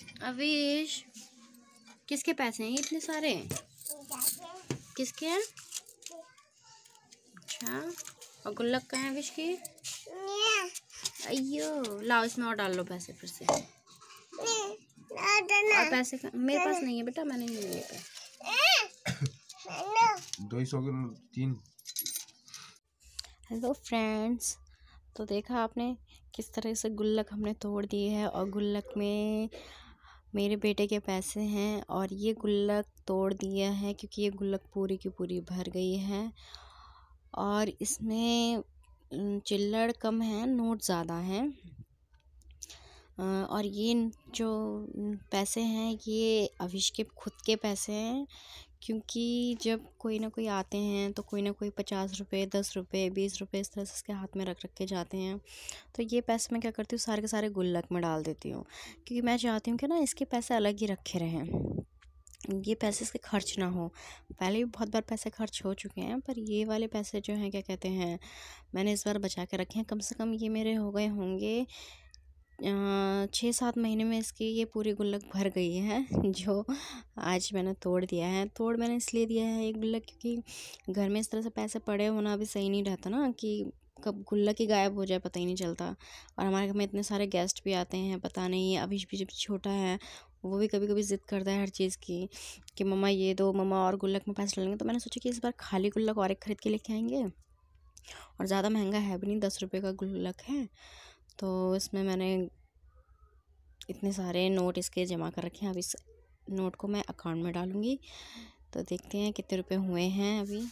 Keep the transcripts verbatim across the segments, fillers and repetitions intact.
अविश, किसके पैसे हैं इतने सारे? किसके हैं? अच्छा, और गुल्लक कहाँ है अविश की? अयो, लाओ इसमें और डाल लो पैसे फिर से। और पैसे का, मेरे पास नहीं है बेटा, मैंने नहीं लिए पैसे। दो सौ तीन। हेलो फ्रेंड्स, तो देखा आपने किस तरह से गुल्लक हमने तोड़ दिए है, और गुल्लक में मेरे बेटे के पैसे हैं, और ये गुल्लक तोड़ दिया है क्योंकि ये गुल्लक पूरी की पूरी भर गई है, और इसमें चिल्लड़ कम है, नोट ज़्यादा है। और ये जो पैसे हैं ये अविश के खुद के पैसे हैं, क्योंकि जब कोई ना कोई आते हैं तो कोई ना कोई पचास रुपये, दस रुपये, बीस रुपये इस तरह से इसके हाथ में रख रख के जाते हैं। तो ये पैसे मैं क्या करती हूँ, सारे के सारे गुल्लक में डाल देती हूँ, क्योंकि मैं चाहती हूँ कि ना इसके पैसे अलग ही रखे रहें, ये पैसे इसके खर्च ना हो। पहले भी बहुत बार पैसे खर्च हो चुके हैं, पर ये वाले पैसे जो हैं क्या कहते हैं, मैंने इस बार बचा के रखे हैं। कम से कम ये मेरे हो गए होंगे छः सात महीने में इसकी ये पूरी गुल्लक भर गई है, जो आज मैंने तोड़ दिया है। तोड़ मैंने इसलिए दिया है एक गुल्लक, क्योंकि घर में इस तरह से पैसे पड़े होना भी सही नहीं रहता ना, कि कब गुल्लक ही गायब हो जाए पता ही नहीं चलता। और हमारे घर में इतने सारे गेस्ट भी आते हैं, पता नहीं अभी भी जब छोटा है वो भी कभी कभी ज़िद करता है हर चीज़ की, कि मम्मा ये दो, मम्मा और गुल्लक में पैसे लेंगे। तो मैंने सोचा कि इस बार खाली गुल्लक और एक खरीद के लेके आएंगे, और ज़्यादा महंगा है भी नहीं, दस रुपये का गुल्लक है। तो इसमें मैंने इतने सारे नोट इसके जमा कर रखे हैं। अब इस नोट को मैं अकाउंट में डालूँगी, तो देखते हैं कितने रुपए हुए हैं अभी।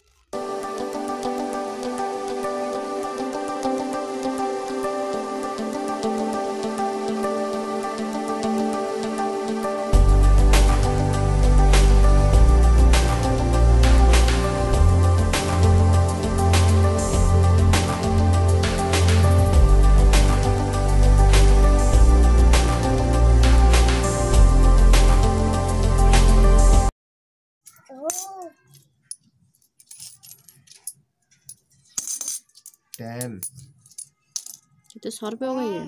टेन कितने सौ रुपये हो गई है?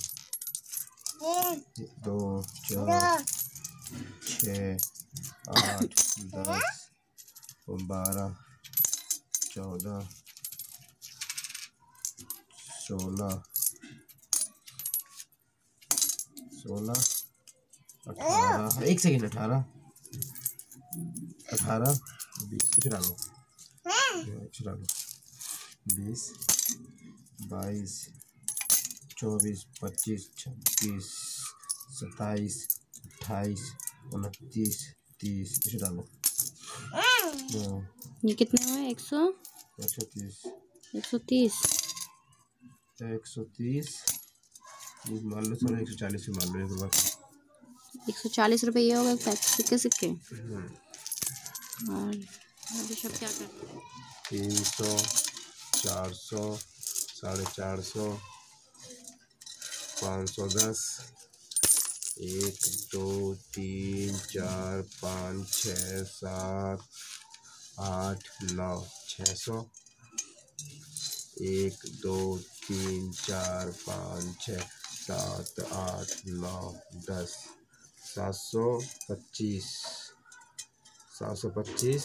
दो, चार, छः, आठ, दस, बारह, चौदह, सोलह, सोलह, अठारह, एक सेकेंड, अठारह, अठारह, बीस, इधर आ लो, इधर आ लो, बीस, बाईस, चौबीस, पच्चीस, छब्बीस, सत्ताईस, अट्ठाईस, उनतीस, तीस, इसे डालो। ये कितने हुए? एक सौ एक सौ तीस, एक सौ तीस, एक सौ तीस मान लो, चलो एक सौ चालीस मान लो, एक बार एक सौ चालीस रुपये ये हो गए सिक्के सिक्के। और अभी सब क्या करते हैं? तीन सौ, चार सौ, साढ़े चार सौ, पाँच सौ दस, एक, दो, तीन, चार, पाँच, छः, सात, आठ, नौ, छः सौ, एक, दो, तीन, चार, पाँच, छः, सात, आठ, नौ, दस, सात सौ पच्चीस, सात सौ पच्चीस,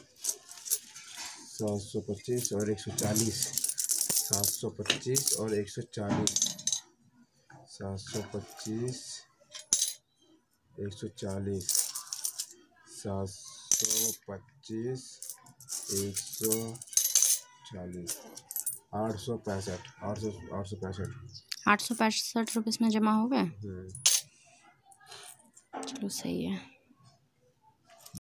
सात सौ पच्चीस और एक सौ चालीस, सात सौ पच्चीस और एक सौ चालीस, सात सौ पच्चीस, एक सौ चालीस, सात सौ पच्चीस, एक सौ चालीस, आठ सौ पैंसठ, आठ सौ आठ सौ पैंसठ आठ सौ पैंसठ रुपये इसमें जमा हो गए। चलो सही है।